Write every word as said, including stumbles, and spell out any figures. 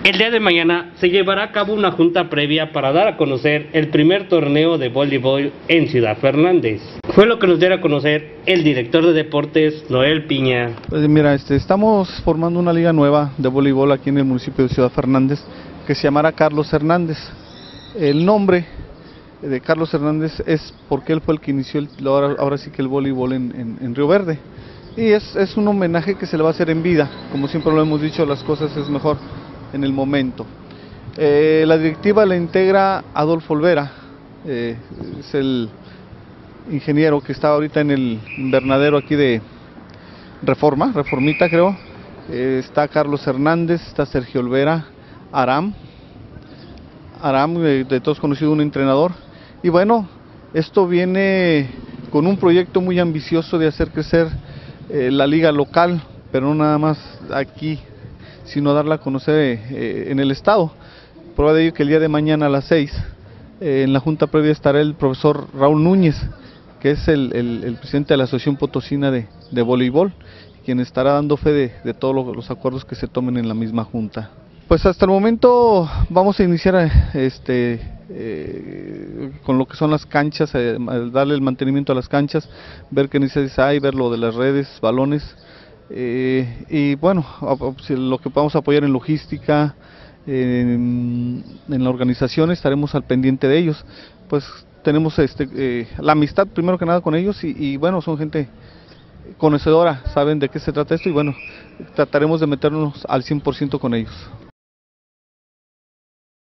El día de mañana se llevará a cabo una junta previa para dar a conocer el primer torneo de voleibol en Ciudad Fernández. Fue lo que nos diera a conocer el director de deportes, Noel Piña. Pues mira, este, estamos formando una liga nueva de voleibol aquí en el municipio de Ciudad Fernández que se llamará Carlos Hernández. El nombre de Carlos Hernández es porque él fue el que inició el, ahora, ahora sí que el voleibol en, en, en Río Verde. Y es, es un homenaje que se le va a hacer en vida. Como siempre lo hemos dicho, las cosas es mejor en el momento. Eh, la directiva la integra Adolfo Olvera, eh, es el ingeniero que está ahorita en el invernadero aquí de Reforma, Reformita creo. Eh, está Carlos Hernández, está Sergio Olvera, Aram, Aram de, de todos conocido, un entrenador. Y bueno, esto viene con un proyecto muy ambicioso de hacer crecer eh, la liga local, pero no nada más aquí, sino darla a conocer eh, en el estado. Prueba de ello que el día de mañana a las seis, eh, en la junta previa estará el profesor Raúl Núñez, que es el, el, el presidente de la Asociación Potosina de, de Voleibol, quien estará dando fe de, de todos los, los acuerdos que se tomen en la misma junta. Pues hasta el momento vamos a iniciar este, eh, con lo que son las canchas, eh, darle el mantenimiento a las canchas, ver qué necesidades hay, ver lo de las redes, balones. Eh, y bueno, lo que podamos apoyar en logística, en, en la organización, estaremos al pendiente de ellos. Pues tenemos este, eh, la amistad primero que nada con ellos y, y bueno, son gente conocedora, saben de qué se trata esto y bueno, trataremos de meternos al cien por ciento con ellos.